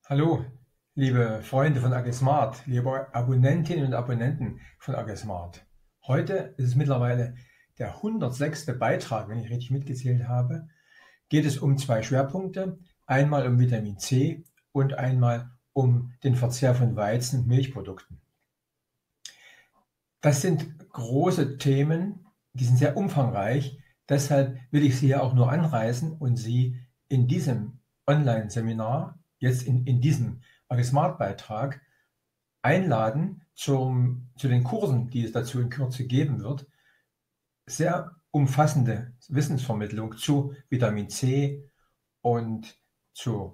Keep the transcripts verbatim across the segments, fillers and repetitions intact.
Hallo, liebe Freunde von AGSmart, liebe Abonnentinnen und Abonnenten von AGSmart. Heute ist es mittlerweile der hundertsechste Beitrag, wenn ich richtig mitgezählt habe. Geht es um zwei Schwerpunkte, einmal um Vitamin C und einmal um den Verzehr von Weizen- und Milchprodukten. Das sind große Themen, die sind sehr umfangreich, deshalb will ich Sie ja auch nur anreißen und Sie in diesem Online-Seminar, jetzt in, in diesem AGSmart-Beitrag, einladen zum, zu den Kursen, die es dazu in Kürze geben wird. Sehr umfassende Wissensvermittlung zu Vitamin C und zu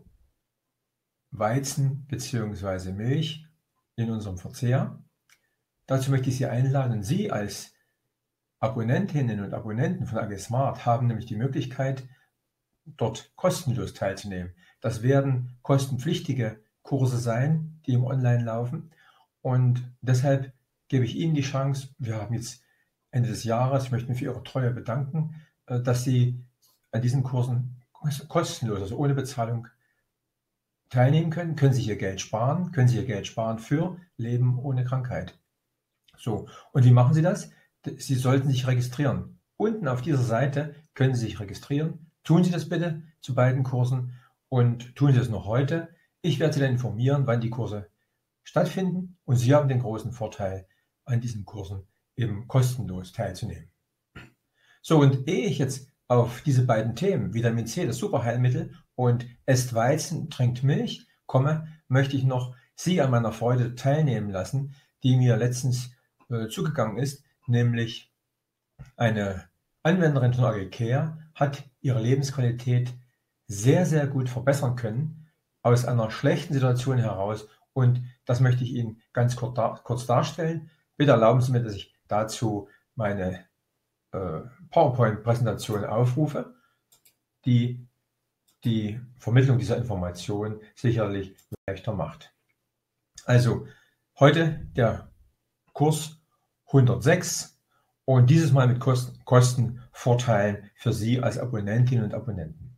Weizen bzw. Milch in unserem Verzehr. Dazu möchte ich Sie einladen. Sie als Abonnentinnen und Abonnenten von AGSmart haben nämlich die Möglichkeit, dort kostenlos teilzunehmen. Das werden kostenpflichtige Kurse sein, die im Online laufen. Und deshalb gebe ich Ihnen die Chance, wir haben jetzt Ende des Jahres, ich möchte mich für Ihre Treue bedanken, dass Sie an diesen Kursen kostenlos, also ohne Bezahlung, teilnehmen können, können sich Ihr Geld sparen, können Sie Ihr Geld sparen für Leben ohne Krankheit. So, und wie machen Sie das? Sie sollten sich registrieren. Unten auf dieser Seite können Sie sich registrieren. Tun Sie das bitte zu beiden Kursen und tun Sie das noch heute. Ich werde Sie dann informieren, wann die Kurse stattfinden, und Sie haben den großen Vorteil, an diesen Kursen eben kostenlos teilzunehmen. So, und ehe ich jetzt auf diese beiden Themen, Vitamin C, das Superheilmittel, und esst Weizen, trinkt Milch, komme, möchte ich noch Sie an meiner Freude teilnehmen lassen, die mir letztens äh, zugegangen ist, nämlich eine Anwenderin von AGCare hat ihre Lebensqualität sehr, sehr gut verbessern können, aus einer schlechten Situation heraus, und das möchte ich Ihnen ganz kurz, dar kurz darstellen. Bitte erlauben Sie mir, dass ich dazu meine äh, PowerPoint-Präsentation aufrufe, die die Vermittlung dieser Information sicherlich leichter macht. Also heute der Kurs hundertsechs und dieses Mal mit Kosten, Kostenvorteilen für Sie als Abonnentinnen und Abonnenten.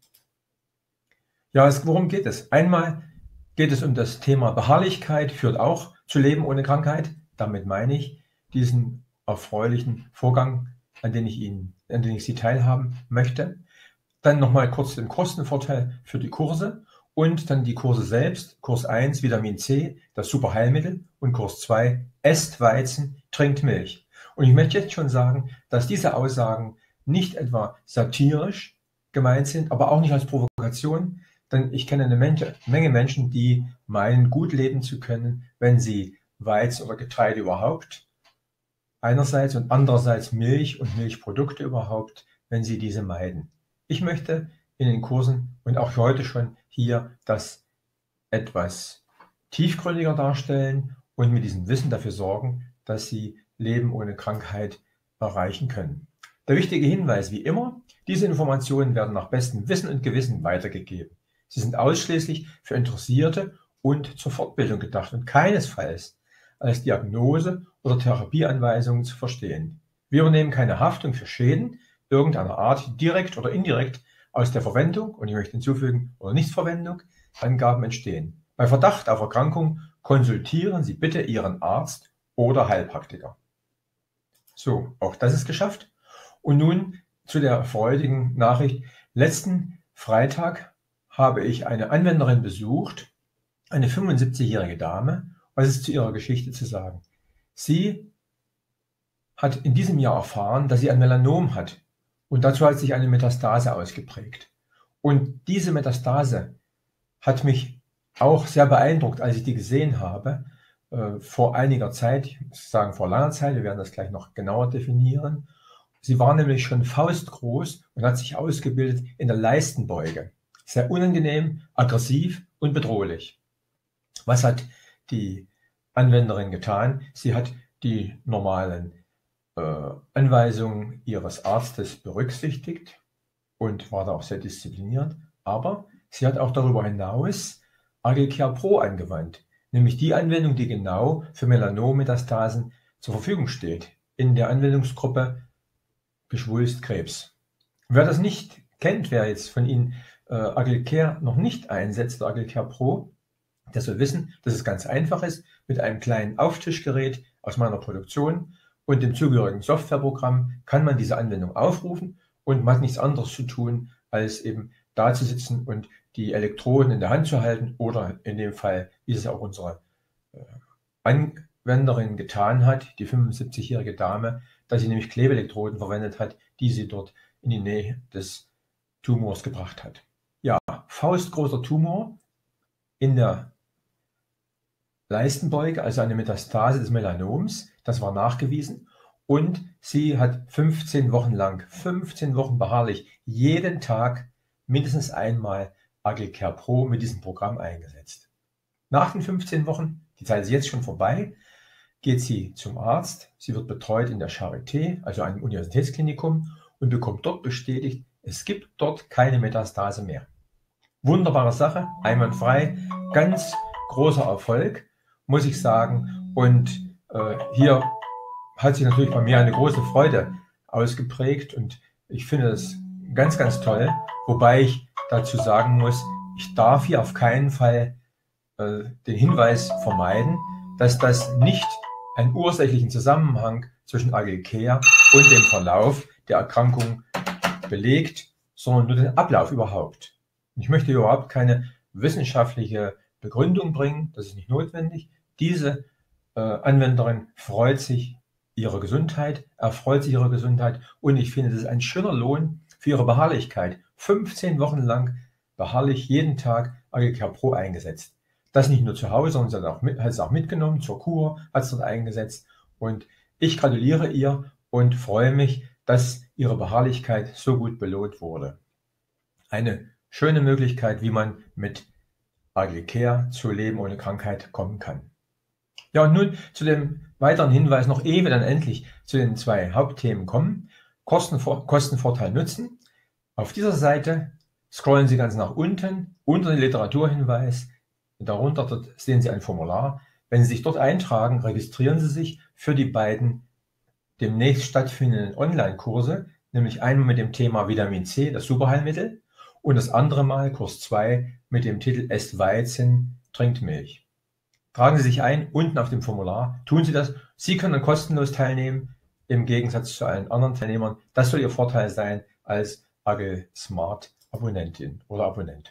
Ja, es, worum geht es? Einmal geht es um das Thema Beharrlichkeit führt auch zu Leben ohne Krankheit. Damit meine ich diesen erfreulichen Vorgang, an den ich Ihnen, an den ich Sie teilhaben möchte. Dann nochmal kurz den Kostenvorteil für die Kurse und dann die Kurse selbst. Kurs eins, Vitamin C, das Superheilmittel, und Kurs zwei, esst Weizen, trinkt Milch. Und ich möchte jetzt schon sagen, dass diese Aussagen nicht etwa satirisch gemeint sind, aber auch nicht als Provokation, denn ich kenne eine Menge Menschen, die meinen, gut leben zu können, wenn sie Weizen oder Getreide überhaupt einerseits und andererseits Milch und Milchprodukte überhaupt, wenn sie diese meiden. Ich möchte in den Kursen und auch heute schon hier das etwas tiefgründiger darstellen und mit diesem Wissen dafür sorgen, dass Sie Leben ohne Krankheit erreichen können. Der wichtige Hinweis, wie immer, diese Informationen werden nach bestem Wissen und Gewissen weitergegeben. Sie sind ausschließlich für Interessierte und zur Fortbildung gedacht und keinesfalls als Diagnose oder Therapieanweisungen zu verstehen. Wir übernehmen keine Haftung für Schäden irgendeiner Art, direkt oder indirekt aus der Verwendung, und ich möchte hinzufügen, oder Nichtverwendung, Angaben entstehen. Bei Verdacht auf Erkrankung konsultieren Sie bitte Ihren Arzt oder Heilpraktiker. So, auch das ist geschafft. Und nun zu der freudigen Nachricht. Letzten Freitag habe ich eine Anwenderin besucht, eine fünfundsiebzigjährige Dame. Was ist zu ihrer Geschichte zu sagen? Sie hat in diesem Jahr erfahren, dass sie ein Melanom hat, und dazu hat sich eine Metastase ausgeprägt. Und diese Metastase hat mich auch sehr beeindruckt, als ich die gesehen habe, äh, vor einiger Zeit, ich muss sagen vor langer Zeit, wir werden das gleich noch genauer definieren. Sie war nämlich schon faustgroß und hat sich ausgebildet in der Leistenbeuge. Sehr unangenehm, aggressiv und bedrohlich. Was hat die Anwenderin getan? Sie hat die normalen äh, Anweisungen ihres Arztes berücksichtigt und war da auch sehr diszipliniert. Aber sie hat auch darüber hinaus AGCare Pro angewandt, nämlich die Anwendung, die genau für Melanom-Metastasen zur Verfügung steht, in der Anwendungsgruppe Geschwulst Krebs. Wer das nicht kennt, wer jetzt von Ihnen äh, AGCare noch nicht einsetzt, AGCare Pro, Der soll wissen, dass es ganz einfach ist, mit einem kleinen Auftischgerät aus meiner Produktion und dem zugehörigen Softwareprogramm kann man diese Anwendung aufrufen und man hat nichts anderes zu tun, als eben da zu sitzen und die Elektroden in der Hand zu halten oder in dem Fall, wie es auch unsere äh, Anwenderin getan hat, die fünfundsiebzigjährige Dame, dass sie nämlich Klebeelektroden verwendet hat, die sie dort in die Nähe des Tumors gebracht hat. Ja, faustgroßer Tumor in der Leistenbeuge, also eine Metastase des Melanoms, das war nachgewiesen. Und sie hat fünfzehn Wochen lang, fünfzehn Wochen beharrlich, jeden Tag mindestens einmal Agilcare Pro mit diesem Programm eingesetzt. Nach den fünfzehn Wochen, die Zeit ist jetzt schon vorbei, geht sie zum Arzt. Sie wird betreut in der Charité, also einem Universitätsklinikum, und bekommt dort bestätigt, es gibt dort keine Metastase mehr. Wunderbare Sache, einwandfrei, ganz großer Erfolg, muss ich sagen. Und äh, hier hat sich natürlich bei mir eine große Freude ausgeprägt und ich finde das ganz, ganz toll. Wobei ich dazu sagen muss, ich darf hier auf keinen Fall äh, den Hinweis vermeiden, dass das nicht einen ursächlichen Zusammenhang zwischen Agilcare und dem Verlauf der Erkrankung belegt, sondern nur den Ablauf überhaupt. Ich möchte überhaupt keine wissenschaftliche Begründung bringen, das ist nicht notwendig. Diese äh, Anwenderin freut sich ihrer Gesundheit, erfreut sich ihrer Gesundheit und ich finde, das ist ein schöner Lohn für ihre Beharrlichkeit. fünfzehn Wochen lang beharrlich jeden Tag Agilcare Pro eingesetzt. Das nicht nur zu Hause, sondern sie hat, auch mit, hat es auch mitgenommen zur Kur, hat es dort eingesetzt und ich gratuliere ihr und freue mich, dass ihre Beharrlichkeit so gut belohnt wurde. Eine schöne Möglichkeit, wie man mit Agilcare zu Leben ohne Krankheit kommen kann. Ja, und nun zu dem weiteren Hinweis, noch ehe wir dann endlich zu den zwei Hauptthemen kommen. Kostenvor- Kostenvorteil nutzen. Auf dieser Seite scrollen Sie ganz nach unten, unter den Literaturhinweis. Darunter dort sehen Sie ein Formular. Wenn Sie sich dort eintragen, registrieren Sie sich für die beiden demnächst stattfindenden Online-Kurse, nämlich einmal mit dem Thema Vitamin C, das Superheilmittel, und das andere Mal, Kurs zwei, mit dem Titel Esst Weizen, trinkt Milch. Tragen Sie sich ein, unten auf dem Formular, tun Sie das. Sie können dann kostenlos teilnehmen, im Gegensatz zu allen anderen Teilnehmern. Das soll Ihr Vorteil sein als AgilSmart Abonnentin oder Abonnent.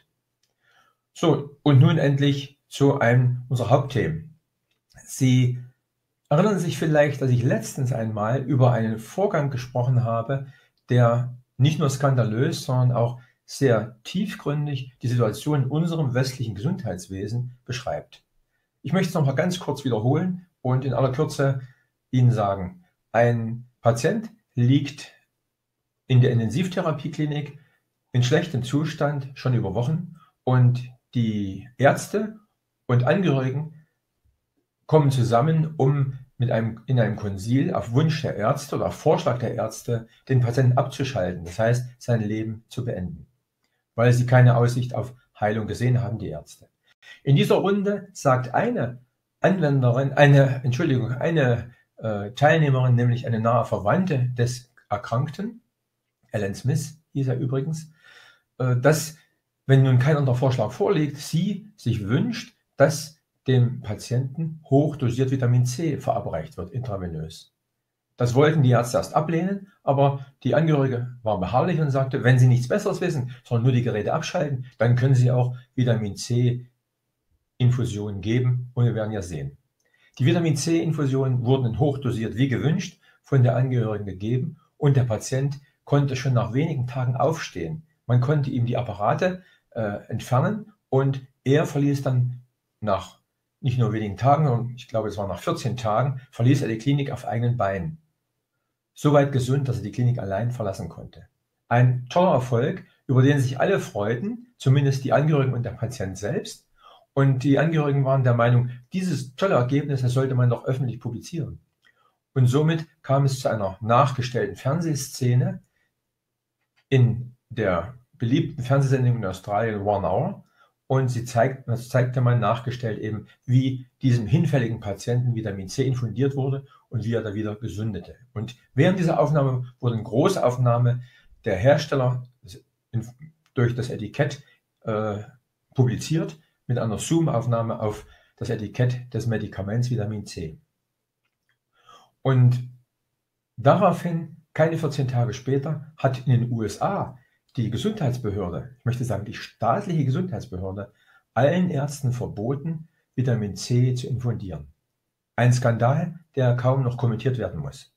So, und nun endlich zu einem unserer Hauptthemen. Sie erinnern sich vielleicht, dass ich letztens einmal über einen Vorgang gesprochen habe, der nicht nur skandalös, sondern auch sehr tiefgründig die Situation in unserem westlichen Gesundheitswesen beschreibt. Ich möchte es noch mal ganz kurz wiederholen und in aller Kürze Ihnen sagen, ein Patient liegt in der Intensivtherapieklinik in schlechtem Zustand schon über Wochen und die Ärzte und Angehörigen kommen zusammen, um mit einem, in einem Konsil auf Wunsch der Ärzte oder auf Vorschlag der Ärzte den Patienten abzuschalten, das heißt, sein Leben zu beenden, weil sie keine Aussicht auf Heilung gesehen haben, die Ärzte. In dieser Runde sagt eine Anwenderin, eine, Entschuldigung, eine äh, Teilnehmerin, nämlich eine nahe Verwandte des Erkrankten, Alan Smith hieß er übrigens, äh, dass, wenn nun kein anderer Vorschlag vorliegt, sie sich wünscht, dass dem Patienten hochdosiert Vitamin C verabreicht wird, intravenös. Das wollten die Ärzte erst ablehnen, aber die Angehörige war beharrlich und sagte, wenn Sie nichts Besseres wissen, sondern nur die Geräte abschalten, dann können Sie auch Vitamin C Infusionen geben und wir werden ja sehen. Die Vitamin C Infusionen wurden hochdosiert wie gewünscht von der Angehörigen gegeben und der Patient konnte schon nach wenigen Tagen aufstehen. Man konnte ihm die Apparate äh, entfernen und er verließ dann nach nicht nur wenigen Tagen, sondern ich glaube es war nach vierzehn Tagen, verließ er die Klinik auf eigenen Beinen. Soweit gesund, dass er die Klinik allein verlassen konnte. Ein toller Erfolg, über den sich alle freuten, zumindest die Angehörigen und der Patient selbst. Und die Angehörigen waren der Meinung, dieses tolle Ergebnis, das sollte man doch öffentlich publizieren. Und somit kam es zu einer nachgestellten Fernsehszene in der beliebten Fernsehsendung in Australien One Hour. Und sie zeigt, das zeigte man nachgestellt eben, wie diesem hinfälligen Patienten Vitamin C infundiert wurde und wie er da wieder gesundete. Und während dieser Aufnahme wurde eine Großaufnahme der Hersteller durch das Etikett äh, publiziert, mit einer Zoomaufnahme auf das Etikett des Medikaments Vitamin C. Und daraufhin, keine vierzehn Tage später, hat in den U S A die Gesundheitsbehörde, ich möchte sagen die staatliche Gesundheitsbehörde, allen Ärzten verboten, Vitamin C zu infundieren. Ein Skandal, der kaum noch kommentiert werden muss.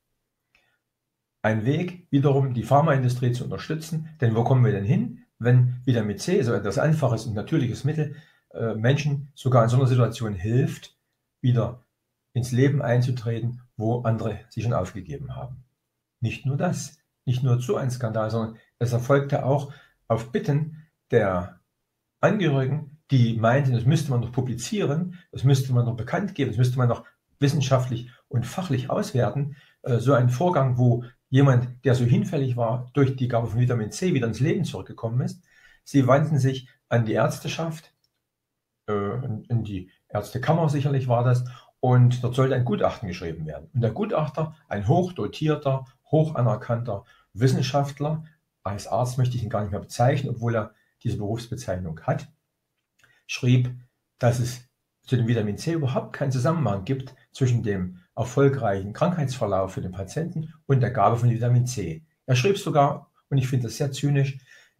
Ein Weg, wiederum die Pharmaindustrie zu unterstützen, denn wo kommen wir denn hin, wenn Vitamin C, so etwas einfaches und natürliches Mittel, äh, Menschen sogar in so einer Situation hilft, wieder ins Leben einzutreten, wo andere sie schon aufgegeben haben. Nicht nur das, nicht nur so ein Skandal, sondern es erfolgte auch auf Bitten der Angehörigen, die meinten, das müsste man noch publizieren, das müsste man noch bekannt geben, das müsste man noch wissenschaftlich und fachlich auswerten. Äh, so ein Vorgang, wo jemand, der so hinfällig war, durch die Gabe von Vitamin C wieder ins Leben zurückgekommen ist. Sie wandten sich an die Ärzteschaft, äh, in die Ärztekammer sicherlich war das, und dort sollte ein Gutachten geschrieben werden. Und der Gutachter, ein hochdotierter, hoch anerkannter Wissenschaftler, als Arzt möchte ich ihn gar nicht mehr bezeichnen, obwohl er diese Berufsbezeichnung hat, schrieb, dass es zu dem Vitamin C überhaupt keinen Zusammenhang gibt zwischen dem erfolgreichen Krankheitsverlauf für den Patienten und der Gabe von Vitamin C. Er schrieb sogar, und ich finde das sehr zynisch,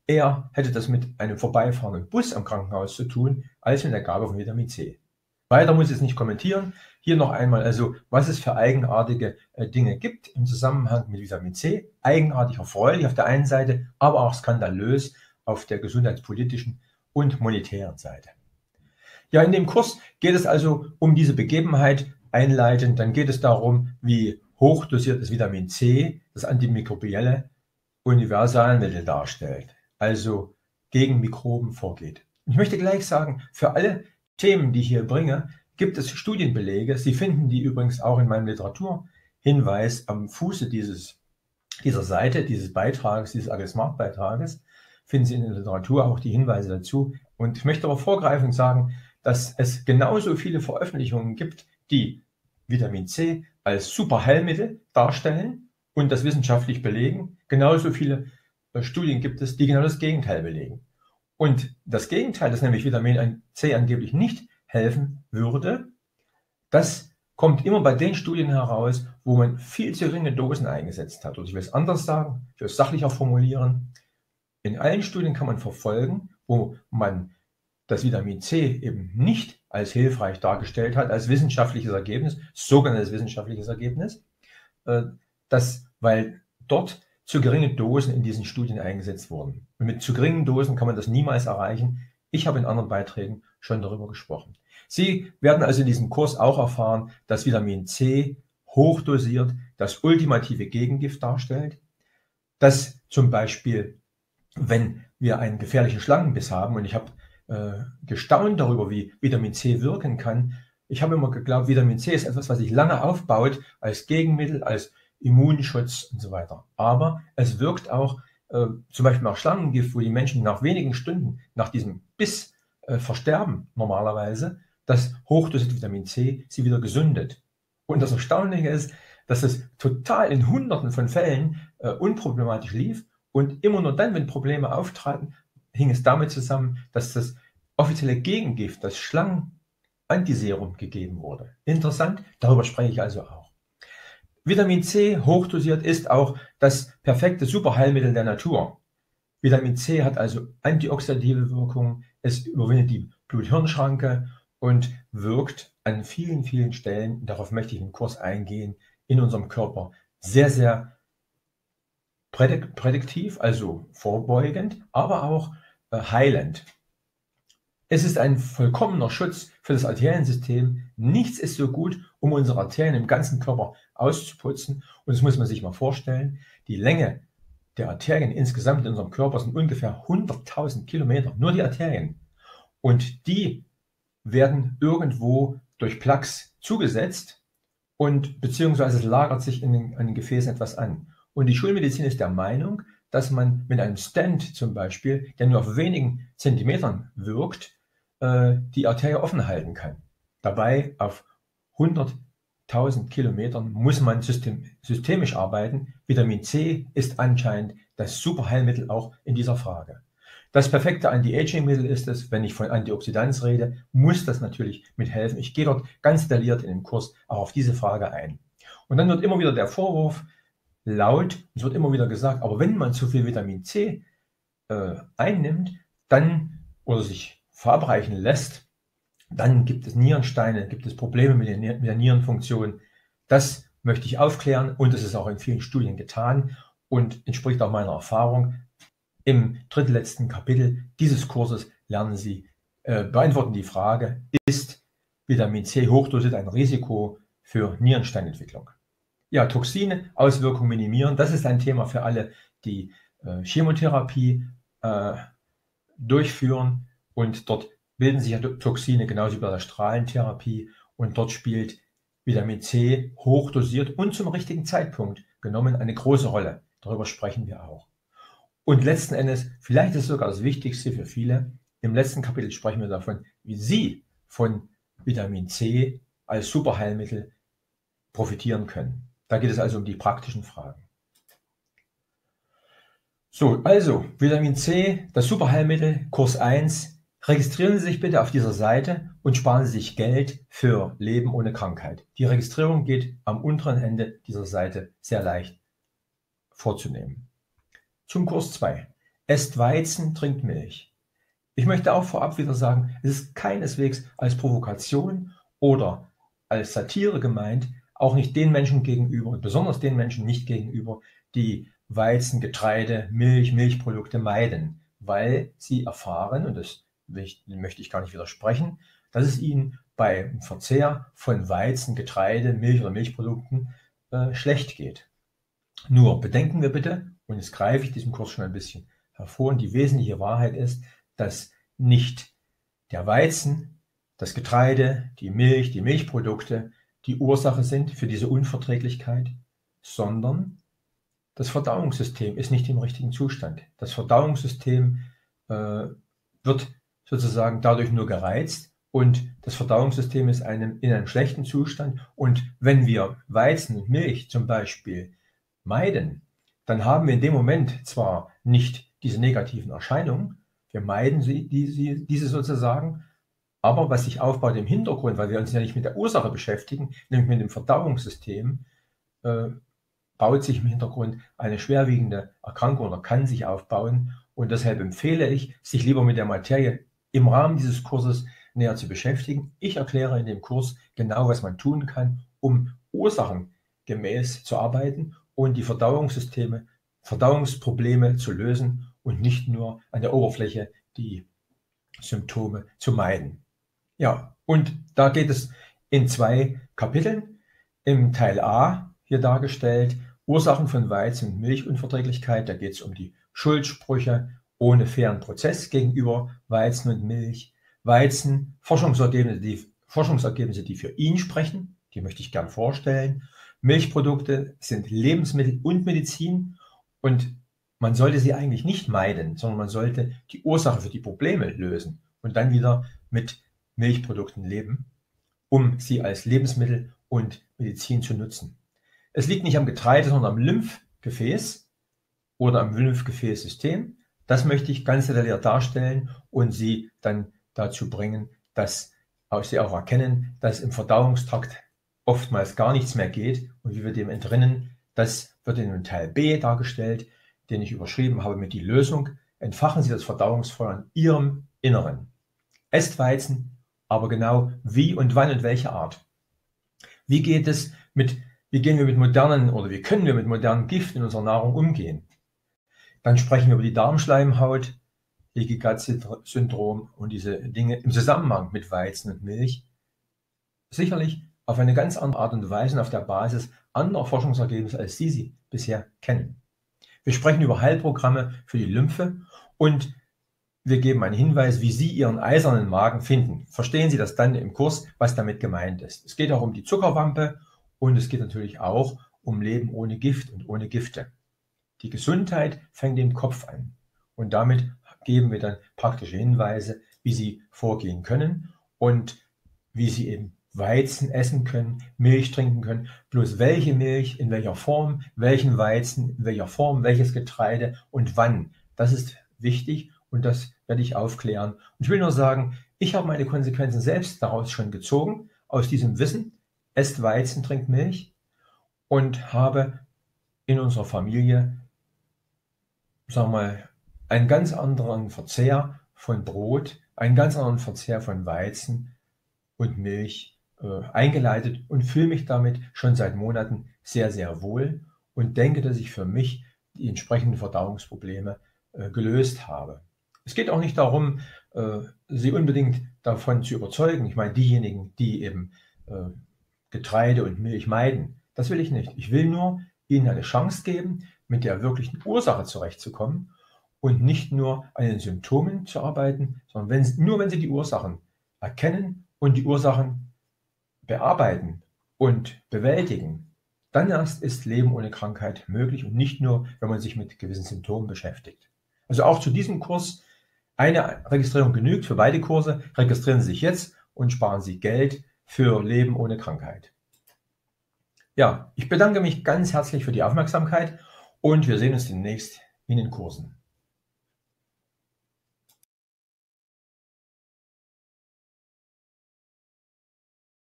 er hätte das mit einem vorbeifahrenden Bus am Krankenhaus zu tun, als mit der Gabe von Vitamin C. Weiter muss ich es nicht kommentieren. Hier noch einmal, also was es für eigenartige äh, Dinge gibt im Zusammenhang mit Vitamin C. Eigenartig erfreulich auf der einen Seite, aber auch skandalös auf der gesundheitspolitischen und monetären Seite. Ja, in dem Kurs geht es also um diese Begebenheit einleitend. Dann geht es darum, wie hochdosiertes Vitamin C das antimikrobielle Universalmittel darstellt, also gegen Mikroben vorgeht. Ich möchte gleich sagen, für alle Themen, die ich hier bringe, gibt es Studienbelege. Sie finden die übrigens auch in meinem Literaturhinweis am Fuße dieses, dieser Seite, dieses Beitrages, dieses AgeSmart-Beitrages. Finden Sie in der Literatur auch die Hinweise dazu. Und ich möchte aber vorgreifend sagen, dass es genauso viele Veröffentlichungen gibt, die Vitamin C als Superheilmittel darstellen und das wissenschaftlich belegen. Genauso viele Studien gibt es, die genau das Gegenteil belegen. Und das Gegenteil, dass nämlich Vitamin C angeblich nicht helfen würde, das kommt immer bei den Studien heraus, wo man viel zu geringe Dosen eingesetzt hat. Oder ich will es anders sagen, ich will es sachlicher formulieren. In allen Studien kann man verfolgen, wo man das Vitamin C eben nicht als hilfreich dargestellt hat, als wissenschaftliches Ergebnis, sogenanntes wissenschaftliches Ergebnis, dass, weil dort zu geringe Dosen in diesen Studien eingesetzt wurden. Und mit zu geringen Dosen kann man das niemals erreichen. Ich habe in anderen Beiträgen schon darüber gesprochen. Sie werden also in diesem Kurs auch erfahren, dass Vitamin C hochdosiert das ultimative Gegengift darstellt, dass zum Beispiel, wenn wir einen gefährlichen Schlangenbiss haben, und ich habe äh, gestaunt darüber, wie Vitamin C wirken kann. Ich habe immer geglaubt, Vitamin C ist etwas, was sich lange aufbaut als Gegenmittel, als Immunschutz und so weiter. Aber es wirkt auch äh, zum Beispiel nach Schlangengift, wo die Menschen nach wenigen Stunden nach diesem Biss äh, versterben normalerweise, das hochdosierte Vitamin C sie wieder gesündet. Und das Erstaunliche ist, dass es total in Hunderten von Fällen äh, unproblematisch lief und immer nur dann, wenn Probleme auftraten, hing es damit zusammen, dass das offizielle Gegengift, das Schlangenantiserum, gegeben wurde. Interessant, darüber spreche ich also auch. Vitamin C hochdosiert ist auch das perfekte Superheilmittel der Natur. Vitamin C hat also antioxidative Wirkung, es überwindet die Blut-Hirn-Schranke und wirkt an vielen, vielen Stellen, darauf möchte ich im Kurs eingehen, in unserem Körper sehr, sehr prädiktiv, also vorbeugend, aber auch äh, heilend. Es ist ein vollkommener Schutz für das Arteriensystem. Nichts ist so gut, um unsere Arterien im ganzen Körper auszuputzen. Und das muss man sich mal vorstellen. Die Länge der Arterien insgesamt in unserem Körper sind ungefähr hunderttausend Kilometer, nur die Arterien. Und die werden irgendwo durch Plaques zugesetzt und beziehungsweise es lagert sich in den, an den Gefäßen etwas an. Und die Schulmedizin ist der Meinung, dass man mit einem Stent zum Beispiel, der nur auf wenigen Zentimetern wirkt, äh, die Arterie offen halten kann. Dabei auf hunderttausend Kilometern muss man system, systemisch arbeiten. Vitamin C ist anscheinend das Superheilmittel auch in dieser Frage. Das perfekte Anti-Aging-Mittel ist es, wenn ich von Antioxidanz rede, muss das natürlich mithelfen. Ich gehe dort ganz detailliert in dem Kurs auch auf diese Frage ein. Und dann wird immer wieder der Vorwurf laut, es wird immer wieder gesagt, aber wenn man zu viel Vitamin C äh, einnimmt, dann oder sich verabreichen lässt, dann gibt es Nierensteine, gibt es Probleme mit, den, mit der Nierenfunktion. Das möchte ich aufklären und es ist auch in vielen Studien getan und entspricht auch meiner Erfahrung. Im drittletzten Kapitel dieses Kurses lernen Sie, äh, beantworten die Frage, ist Vitamin C hochdosiert ein Risiko für Nierensteinentwicklung? Ja, Toxine, Auswirkungen minimieren, das ist ein Thema für alle, die äh, Chemotherapie äh, durchführen und dort bilden sich ja Toxine genauso wie bei der Strahlentherapie und dort spielt Vitamin C hochdosiert und zum richtigen Zeitpunkt genommen eine große Rolle. Darüber sprechen wir auch. Und letzten Endes, vielleicht ist es sogar das Wichtigste für viele, im letzten Kapitel sprechen wir davon, wie Sie von Vitamin C als Superheilmittel profitieren können. Da geht es also um die praktischen Fragen. So, also Vitamin C, das Superheilmittel, Kurs eins. Registrieren Sie sich bitte auf dieser Seite und sparen Sie sich Geld für Leben ohne Krankheit. Die Registrierung geht am unteren Ende dieser Seite sehr leicht vorzunehmen. Zum Kurs zwei. Esst Weizen, trinkt Milch. Ich möchte auch vorab wieder sagen, es ist keineswegs als Provokation oder als Satire gemeint, auch nicht den Menschen gegenüber und besonders den Menschen nicht gegenüber, die Weizen, Getreide, Milch, Milchprodukte meiden, weil sie erfahren, und das möchte ich gar nicht widersprechen, dass es ihnen beim Verzehr von Weizen, Getreide, Milch oder Milchprodukten äh, schlecht geht. Nur bedenken wir bitte, und jetzt greife ich diesen Kurs schon ein bisschen hervor, und die wesentliche Wahrheit ist, dass nicht der Weizen, das Getreide, die Milch, die Milchprodukte die Ursache sind für diese Unverträglichkeit, sondern das Verdauungssystem ist nicht im richtigen Zustand. Das Verdauungssystem äh, wird sozusagen dadurch nur gereizt und das Verdauungssystem ist einem, in einem schlechten Zustand. Und wenn wir Weizen und Milch zum Beispiel meiden, dann haben wir in dem Moment zwar nicht diese negativen Erscheinungen, wir meiden sie, diese, diese sozusagen, aber was sich aufbaut im Hintergrund, weil wir uns ja nicht mit der Ursache beschäftigen, nämlich mit dem Verdauungssystem, äh, baut sich im Hintergrund eine schwerwiegende Erkrankung oder kann sich aufbauen. Und deshalb empfehle ich, sich lieber mit der Materie im Rahmen dieses Kurses näher zu beschäftigen. Ich erkläre in dem Kurs genau, was man tun kann, um ursachengemäß zu arbeiten und die Verdauungssysteme, Verdauungsprobleme zu lösen und nicht nur an der Oberfläche die Symptome zu meiden. Ja, und da geht es in zwei Kapiteln. Im Teil A, hier dargestellt, Ursachen von Weizen- und Milchunverträglichkeit. Da geht es um die Schuldsprüche ohne fairen Prozess gegenüber Weizen und Milch. Weizen, Forschungsergebnisse, die, Forschungsergebnisse, die für ihn sprechen, die möchte ich gern vorstellen. Milchprodukte sind Lebensmittel und Medizin und man sollte sie eigentlich nicht meiden, sondern man sollte die Ursache für die Probleme lösen und dann wieder mit Milchprodukten leben, um sie als Lebensmittel und Medizin zu nutzen. Es liegt nicht am Getreide, sondern am Lymphgefäß oder am Lymphgefäßsystem. Das möchte ich ganz detailliert darstellen und Sie dann dazu bringen, dass Sie auch erkennen, dass im Verdauungstrakt oftmals gar nichts mehr geht und wie wir dem entrinnen. Das wird in dem Teil B dargestellt, den ich überschrieben habe mit die Lösung. Entfachen Sie das Verdauungsfeuer in Ihrem Inneren. Esst Weizen, aber genau wie und wann und welche Art. Wie geht es mit Wie gehen wir mit modernen oder wie können wir mit modernen Giften in unserer Nahrung umgehen? Dann sprechen wir über die Darmschleimhaut, Leaky Gut Syndrom und diese Dinge im Zusammenhang mit Weizen und Milch. Sicherlich auf eine ganz andere Art und Weise und auf der Basis anderer Forschungsergebnisse, als Sie sie bisher kennen. Wir sprechen über Heilprogramme für die Lymphe und wir geben einen Hinweis, wie Sie Ihren eisernen Magen finden. Verstehen Sie das dann im Kurs, was damit gemeint ist. Es geht auch um die Zuckerwampe. Und es geht natürlich auch um Leben ohne Gift und ohne Gifte. Die Gesundheit fängt im Kopf an. Und damit geben wir dann praktische Hinweise, wie Sie vorgehen können und wie Sie eben Weizen essen können, Milch trinken können. Bloß welche Milch, in welcher Form, welchen Weizen, in welcher Form, welches Getreide und wann. Das ist wichtig und das werde ich aufklären. Und ich will nur sagen, ich habe meine Konsequenzen selbst daraus schon gezogen, aus diesem Wissen, esst Weizen, trinkt Milch, und habe in unserer Familie, sagen wir mal, einen ganz anderen Verzehr von Brot, einen ganz anderen Verzehr von Weizen und Milch äh, eingeleitet und fühle mich damit schon seit Monaten sehr, sehr wohl und denke, dass ich für mich die entsprechenden Verdauungsprobleme äh, gelöst habe. Es geht auch nicht darum, äh, Sie unbedingt davon zu überzeugen. Ich meine, diejenigen, die eben äh, Getreide und Milch meiden, das will ich nicht. Ich will nur Ihnen eine Chance geben, mit der wirklichen Ursache zurechtzukommen und nicht nur an den Symptomen zu arbeiten, sondern wenn, nur wenn Sie die Ursachen erkennen und die Ursachen bearbeiten und bewältigen, dann erst ist Leben ohne Krankheit möglich und nicht nur, wenn man sich mit gewissen Symptomen beschäftigt. Also auch zu diesem Kurs, eine Registrierung genügt für beide Kurse. Registrieren Sie sich jetzt und sparen Sie Geld für Leben ohne Krankheit. Ja, ich bedanke mich ganz herzlich für die Aufmerksamkeit und wir sehen uns demnächst in den Kursen.